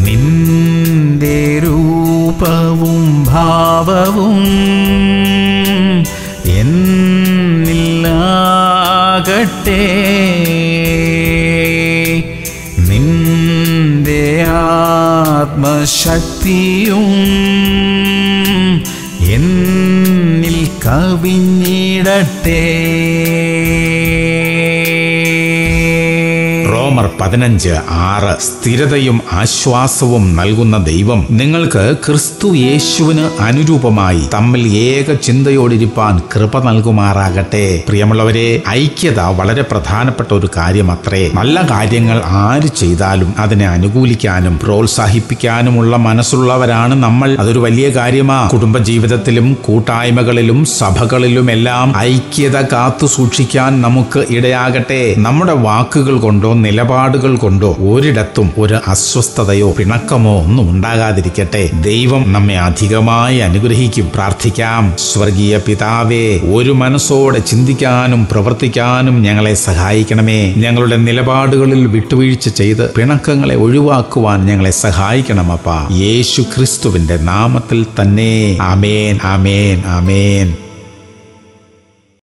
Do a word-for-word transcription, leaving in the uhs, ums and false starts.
നിന്റെ രൂപവും ഭാവവും എന്നിലാകട്ടെ. നിന്റെ ആത്മശക്തിയും എന്നിൽ കവിഞ്ഞിടട്ടെ. റോമർ പതിനഞ്ച് ആറ്. സ്ഥിരതയും ആശ്വാസവും നൽകുന്ന ദൈവം നിങ്ങൾക്ക് ക്രിസ്തു യേശുവിന് അനുരൂപമായി തമ്മിൽ ഏക ചിന്തയോടിരിപ്പാൻ കൃപ നൽകുമാറാകട്ടെ. പ്രിയമുള്ളവരെ, ഐക്യത വളരെ പ്രധാനപ്പെട്ട ഒരു കാര്യമത്രേ. നല്ല കാര്യങ്ങൾ ആര് ചെയ്താലും അതിനെ അനുകൂലിക്കാനും പ്രോത്സാഹിപ്പിക്കാനുമുള്ള മനസ്സുള്ളവരാണ് നമ്മൾ. അതൊരു വലിയ കാര്യമാ. കുടുംബജീവിതത്തിലും കൂട്ടായ്മകളിലും സഭകളിലും എല്ലാം ഐക്യത കാത്തു സൂക്ഷിക്കാൻ നമുക്ക് ഇടയാകട്ടെ. നമ്മുടെ വാക്കുകൾ കൊണ്ടോ നിലപാടുകൾ കൊണ്ടോ ഒരിടത്തും ഒരു അസ്വസ്ഥതയോ പിണക്കമോ ഒന്നും ഉണ്ടാകാതിരിക്കട്ടെ. ദൈവം നമ്മെ അധികമായി അനുഗ്രഹിക്കും. പ്രാർത്ഥിക്കാം. സ്വർഗീയ പിതാവേ, ഒരു മനസ്സോടെ ചിന്തിക്കാനും പ്രവർത്തിക്കാനും ഞങ്ങളെ സഹായിക്കണമേ. ഞങ്ങളുടെ നിലപാടുകളിൽ വിട്ടുവീഴ്ച ചെയ്ത് പിണക്കങ്ങളെ ഒഴിവാക്കുവാൻ ഞങ്ങളെ സഹായിക്കണമപ്പാ. യേശു ക്രിസ്തുവിന്റെ നാമത്തിൽ തന്നെ. ആമേൻ, ആമേൻ, ആമേൻ.